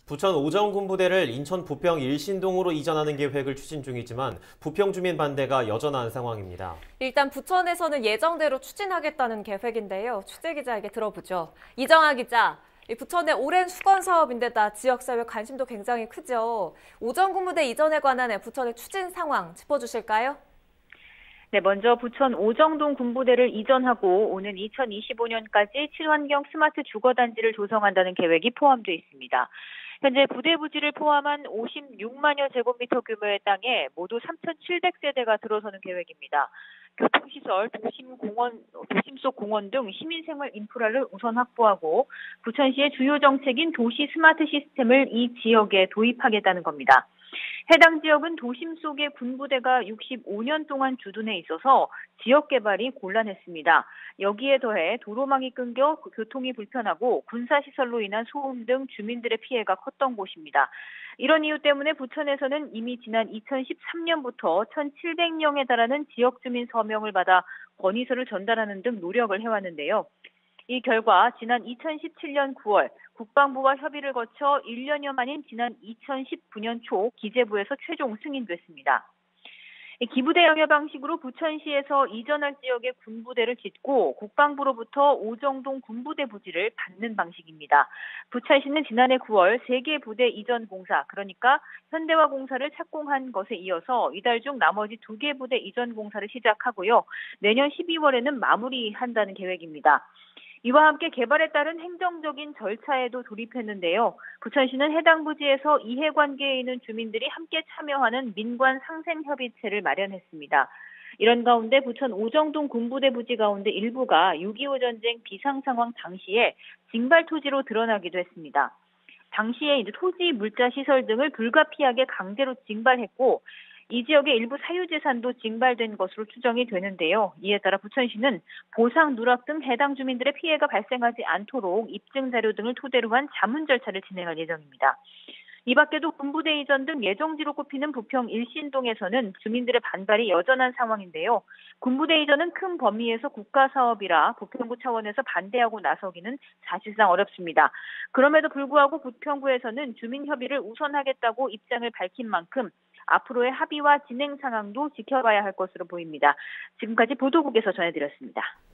부천 오정군부대를 인천 부평 일신동으로 이전하는 계획을 추진 중이지만 부평 주민 반대가 여전한 상황입니다. 일단 부천에서는 예정대로 추진하겠다는 계획인데요. 취재 기자에게 들어보죠. 이정아 기자, 부천의 오랜 수건 사업인데다 지역사회 관심도 굉장히 크죠. 오정군부대 이전에 관한 부천의 추진 상황 짚어주실까요? 네, 먼저 부천 오정동 군부대를 이전하고 오는 2025년까지 친환경 스마트 주거단지를 조성한다는 계획이 포함되어 있습니다. 현재 부대 부지를 포함한 56만여 제곱미터 규모의 땅에 모두 3,700세대가 들어서는 계획입니다. 교통시설, 도심 속 공원 등 시민생활 인프라를 우선 확보하고 부천시의 주요 정책인 도시 스마트 시스템을 이 지역에 도입하겠다는 겁니다. 해당 지역은 도심 속의 군부대가 65년 동안 주둔해 있어서 지역 개발이 곤란했습니다. 여기에 더해 도로망이 끊겨 교통이 불편하고 군사시설로 인한 소음 등 주민들의 피해가 컸던 곳입니다. 이런 이유 때문에 부천에서는 이미 지난 2013년부터 1,700명에 달하는 지역 주민 서명을 받아 건의서를 전달하는 등 노력을 해왔는데요. 이 결과 지난 2017년 9월 국방부와 협의를 거쳐 1년여 만인 지난 2019년 초 기재부에서 최종 승인됐습니다. 기부대 영역 방식으로 부천시에서 이전할 지역에 군부대를 짓고 국방부로부터 오정동 군부대 부지를 받는 방식입니다. 부천시는 지난해 9월 3개 부대 이전 공사, 그러니까 현대화 공사를 착공한 것에 이어서 이달 중 나머지 2개 부대 이전 공사를 시작하고요. 내년 12월에는 마무리한다는 계획입니다. 이와 함께 개발에 따른 행정적인 절차에도 돌입했는데요. 부천시는 해당 부지에서 이해관계에 있는 주민들이 함께 참여하는 민관 상생협의체를 마련했습니다. 이런 가운데 부천 오정동 군부대 부지 가운데 일부가 6.25 전쟁 비상상황 당시에 징발 토지로 드러나기도 했습니다. 당시에 이제 토지, 물자, 시설 등을 불가피하게 강제로 징발했고 이 지역의 일부 사유재산도 징발된 것으로 추정이 되는데요. 이에 따라 부천시는 보상 누락 등 해당 주민들의 피해가 발생하지 않도록 입증 자료 등을 토대로 한 자문 절차를 진행할 예정입니다. 이 밖에도 군부대 이전 등 예정지로 꼽히는 부평 일신동에서는 주민들의 반발이 여전한 상황인데요. 군부대 이전은 큰 범위에서 국가사업이라 부평구 차원에서 반대하고 나서기는 사실상 어렵습니다. 그럼에도 불구하고 부평구에서는 주민협의를 우선하겠다고 입장을 밝힌 만큼 앞으로의 합의와 진행 상황도 지켜봐야 할 것으로 보입니다. 지금까지 보도국에서 전해드렸습니다.